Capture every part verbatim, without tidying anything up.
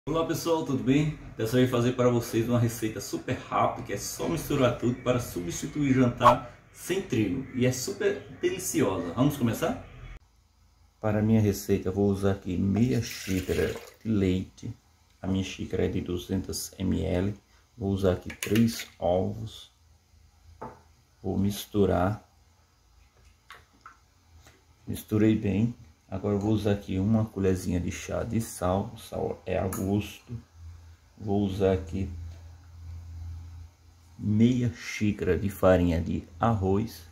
Olá pessoal, tudo bem? Dessa vez fazer para vocês uma receita super rápida, que é só misturar tudo para substituir jantar sem trigo, e é super deliciosa. Vamos começar? Para a minha receita eu vou usar aqui meia xícara de leite, a minha xícara é de duzentos mililitros, vou usar aqui três ovos, vou misturar, misturei bem. Agora eu vou usar aqui uma colherzinha de chá de sal, o sal é a gosto. Vou usar aqui meia xícara de farinha de arroz,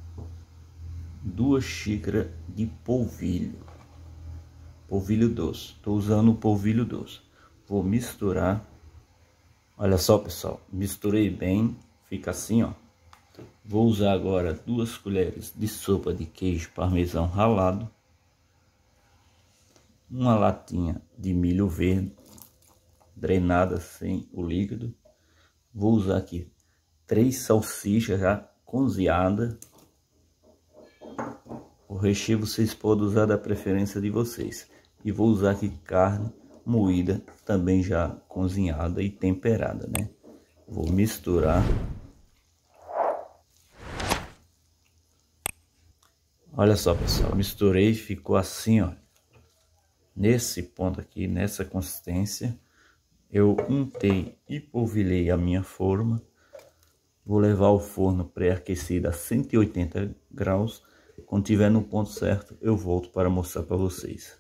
duas xícaras de polvilho, polvilho doce. Estou usando o polvilho doce. Vou misturar. Olha só pessoal, misturei bem, fica assim ó. Vou usar agora duas colheres de sopa de queijo parmesão ralado, uma latinha de milho verde drenada sem o líquido. Vou usar aqui três salsichas já cozinhadas. O recheio vocês podem usar da preferência de vocês. E vou usar aqui carne moída também já cozinhada e temperada, né? Vou misturar. Olha só pessoal, misturei, ficou assim ó. Nesse ponto aqui, nessa consistência, eu untei e polvilhei a minha forma. Vou levar ao forno pré-aquecido a cento e oitenta graus. Quando tiver no ponto certo, eu volto para mostrar para vocês.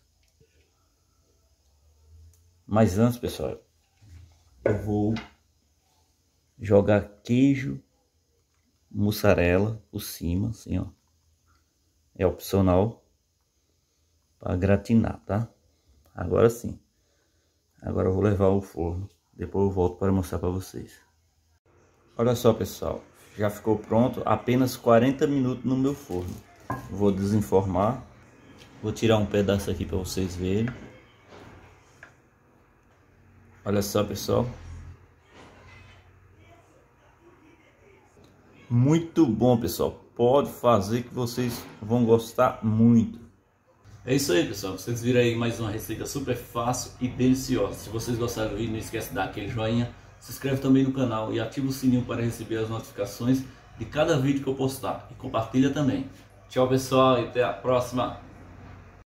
Mas antes, pessoal, eu vou jogar queijo mussarela por cima, assim, ó. É opcional para gratinar, tá? Agora sim. Agora eu vou levar ao forno. Depois eu volto para mostrar para vocês. Olha só pessoal, já ficou pronto. Apenas quarenta minutos no meu forno. Vou desenformar. Vou tirar um pedaço aqui para vocês verem. Olha só pessoal. Muito bom pessoal. Pode fazer que vocês vão gostar muito. É isso aí pessoal, vocês viram aí mais uma receita super fácil e deliciosa. Se vocês gostaram do vídeo, não esquece de dar aquele joinha, se inscreve também no canal e ativa o sininho para receber as notificações de cada vídeo que eu postar. E compartilha também. Tchau pessoal e até a próxima.